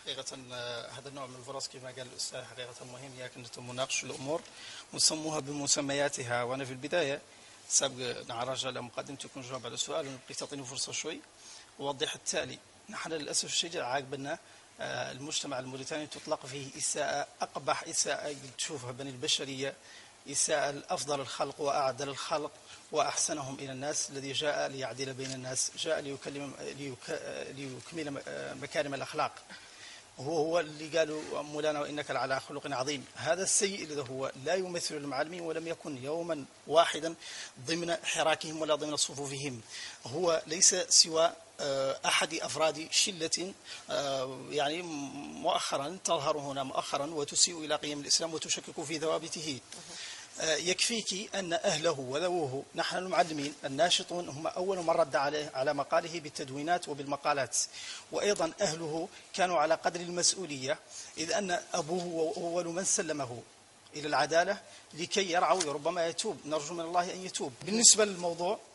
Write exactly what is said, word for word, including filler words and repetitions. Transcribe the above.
حقيقة هذا النوع من الفرص كما قال الأستاذ حقيقة مهم، هي كنت مناقش الأمور ونسموها بمسمياتها. وأنا في البداية سابق نعرج على مقدمتي يكون جواب على السؤال ونبقي تعطيني فرصة شوي ووضح التالي. نحن للأسف الشديد عاقبنا المجتمع الموريتاني تطلق فيه إساءة، أقبح إساءة تشوفها بني البشرية، إساءة لأفضل الخلق وأعدل الخلق وأحسنهم إلى الناس، الذي جاء ليعدل بين الناس، جاء ليكلم ليكمل مكارم الأخلاق. هو هو اللي قالوا مولانا وإنك لعلى خلق عظيم. هذا السيء الذي هو لا يمثل المعلمين ولم يكن يوما واحدا ضمن حراكهم ولا ضمن صفوفهم، هو ليس سوى أحد أفراد شلة يعني مؤخرا تظهر هنا مؤخرا وتسيء إلى قيم الإسلام وتشكك في ثوابته. يكفيك أن أهله وذووه نحن المعلمين الناشطون هم أول من رد عليه على مقاله بالتدوينات وبالمقالات، وأيضا أهله كانوا على قدر المسؤولية، إذ أن أبوه هو أول من سلمه إلى العدالة لكي يرعوا، ربما يتوب، نرجو من الله أن يتوب. بالنسبة للموضوع